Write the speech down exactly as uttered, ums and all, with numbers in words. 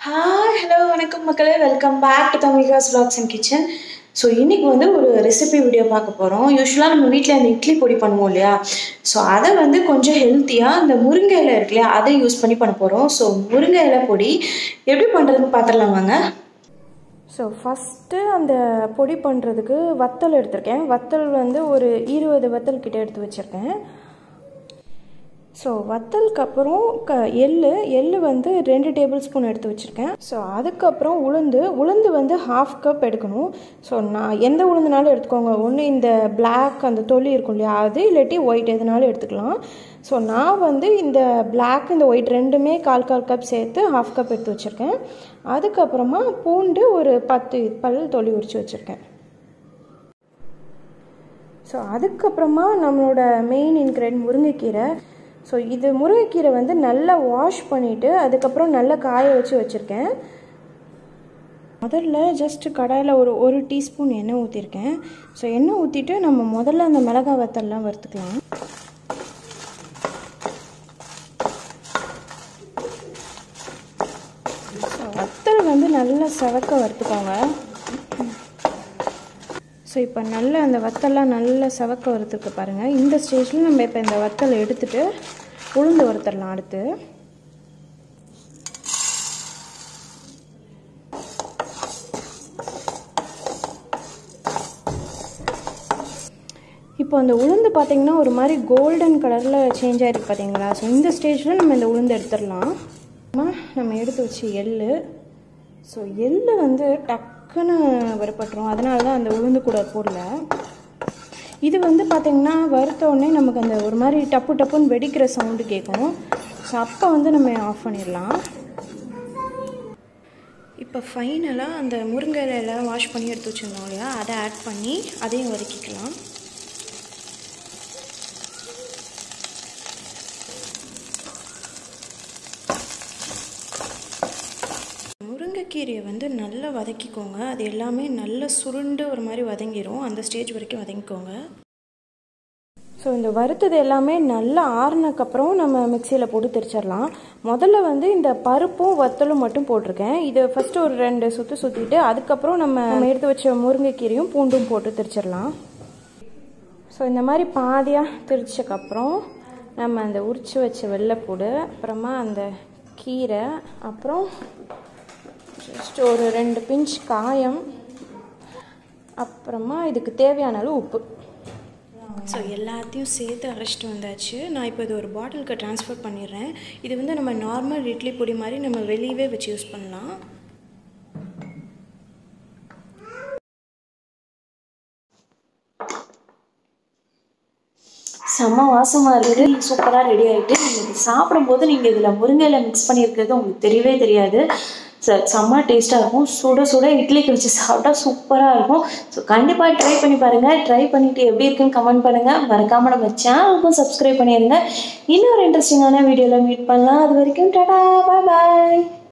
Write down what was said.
Hi, hello, வணக்கம் மக்களே. Welcome back to தமிகாஸ் vlogs and kitchen. ஸோ இன்றைக்கி வந்து ஒரு ரெசிபி வீடியோ பார்க்க போகிறோம். யூஸ்வலாக நம்ம வீட்டில் அந்த இட்லி பொடி பண்ணுவோம் இல்லையா, ஸோ அதை வந்து கொஞ்சம் ஹெல்த்தியாக அந்த முருங்கை இலை இருக்கு இல்லையா, அதை யூஸ் பண்ணி பண்ண போகிறோம். ஸோ முருங்கை இலை பொடி எப்படி பண்ணுறதுன்னு பார்த்துடலாம் வாங்க. ஸோ ஃபஸ்ட்டு அந்த பொடி பண்ணுறதுக்கு வத்தல் எடுத்திருக்கேன். வத்தல் வந்து ஒரு இருபது வத்தல் கிட்டே எடுத்து வச்சுருக்கேன். ஸோ வத்தலுக்கு அப்புறம் க எள்ளு எள்ளு வந்து ரெண்டு டேபிள் ஸ்பூன் எடுத்து வச்சுருக்கேன். ஸோ அதுக்கப்புறம் உளுந்து உளுந்து வந்து ஹாஃப் கப் எடுக்கணும். ஸோ நான் எந்த உளுந்துனாலும் எடுத்துக்கோங்க. ஒன்று இந்த பிளாக் அந்த தொலி இருக்கும் இல்லையா, அது இல்லாட்டி ஒயிட் எதுனாலும் எடுத்துக்கலாம். ஸோ நான் வந்து இந்த பிளாக் இந்த ஒயிட் ரெண்டுமே கால் கால் கப் சேர்த்து ஹாஃப் கப் எடுத்து வச்சுருக்கேன். அதுக்கப்புறமா பூண்டு ஒரு பத்து பல் தொலி உரித்து வச்சுருக்கேன். ஸோ அதுக்கப்புறமா நம்மளோட மெயின் இன்க்ரீடியன்ட் முருங்கைக்கீரை. ஸோ இது முருங்கைக்கீரை வந்து நல்லா வாஷ் பண்ணிவிட்டு அதுக்கப்புறம் நல்லா காய வச்சு வச்சுருக்கேன். முதல்ல ஜஸ்ட்டு கடாயில் ஒரு ஒரு டீஸ்பூன் எண்ணெய் ஊற்றிருக்கேன். ஸோ எண்ணெய் ஊற்றிட்டு நம்ம முதல்ல அந்த மிளகாய் வத்தல்லாம் வறுத்துக்கலாம். ஸோ வத்தல் வந்து நல்லா செவக்க வறுத்துக்கோங்க. ஸோ இப்போ நல்லா அந்த வத்தல்லாம் நல்லா செவக்க வறுத்துருக்கு பாருங்கள். இந்த ஸ்டேஜில் நம்ம இப்போ இந்த வத்தலை எடுத்துகிட்டு உளுந்து வறுத்துடலாம். அடுத்து இப்போ அந்த உளுந்து பார்த்திங்கன்னா ஒரு மாதிரி கோல்டன் கலரில் சேஞ்ச் ஆகிருக்கு பார்த்தீங்களா. ஸோ இந்த ஸ்டேஜில் நம்ம இந்த உளுந்து எடுத்துடலாம். நம்ம எடுத்து வச்சு எள்ளு. ஸோ எள்ளு வந்து டக்குன்னு வறுப்பட்டுரும், அதனால தான் அந்த உளுந்து கூட போடல. இது வந்து பார்த்திங்கன்னா வறுத்த உடனே நமக்கு அந்த ஒரு மாதிரி டப்பு டப்புன்னு வெடிக்கிற சவுண்டு கேட்கும். ஸோ அப்போ வந்து நம்ம ஆஃப் பண்ணிடலாம். இப்போ ஃபைனலாக அந்த முருங்கை இலையெல்லாம் வாஷ் பண்ணி எடுத்து வச்சுருந்தோம் இல்லையா, அதை ஆட் பண்ணி அதையும் வதக்கிக்கலாம். முருங்கைக்கீரையை வந்து நல்லா வதக்கிக்கோங்க. அது எல்லாமே நல்லா சுருண்டு ஒரு மாதிரி வதங்கிடும். அந்த ஸ்டேஜ் வரைக்கும் வதங்கிக்கோங்க. ஸோ இந்த வறுத்தது எல்லாமே நல்லா ஆறுனதுக்கப்புறம் நம்ம மிக்சியில் போட்டு திரிச்சிடலாம். முதல்ல வந்து இந்த பருப்பும் வத்தலும் மட்டும் போட்டிருக்கேன். இது ஃபஸ்ட்டு ஒரு ரெண்டு சுற்று சுற்றிட்டு அதுக்கப்புறம் நம்ம நம்ம எடுத்து வச்ச முருங்கைக்கீரையும் பூண்டும் போட்டு திரிச்சிடலாம். ஸோ இந்த மாதிரி பாதியாக திரிச்சதுக்கப்புறம் நம்ம அந்த உரித்து வச்ச வெள்ளைப்பூடு, அப்புறமா அந்த கீரை, அப்புறம் ஜஸ்ட் ஒரு ரெண்டு பிஞ்ச் காயம், அப்புறமா இதுக்கு தேவையான அளவு உப்பு. ஸோ எல்லாத்தையும் சேர்த்து அரைச்சிட்டு வந்தாச்சு. நான் இப்போ இது ஒரு பாட்டிலுக்கு ட்ரான்ஸ்ஃபர் பண்ணிடுறேன். இது வந்து நம்ம நார்மல் இட்லி பொடி மாதிரி நம்ம வெளியவே வச்சு யூஸ் பண்ணலாம். செம்ம வாசமாக இருக்குது. சூப்பராக ரெடி ஆகிட்டு நீங்கள் சாப்பிடும்போது நீங்கள் இதில் முருங்கையில் மிக்ஸ் பண்ணியிருக்கிறது உங்களுக்கு தெரியவே தெரியாது. ச செம்ம டேஸ்ட்டாக இருக்கும். சுட சுட இட்லிக்கு வச்சு சாப்பிட்டா சூப்பராக இருக்கும். ஸோ கண்டிப்பாக ட்ரை பண்ணி பாருங்கள். ட்ரை பண்ணிவிட்டு எப்படி இருக்குன்னு கமெண்ட் பண்ணுங்கள். மறக்காமல் நம்ம சேனலுக்கும் சப்ஸ்கிரைப் பண்ணிடுங்க. இன்னொரு இன்ட்ரெஸ்டிங்கான வீடியோவில் மீட் பண்ணலாம். அது வரைக்கும் டாடா, பாய் பாய்.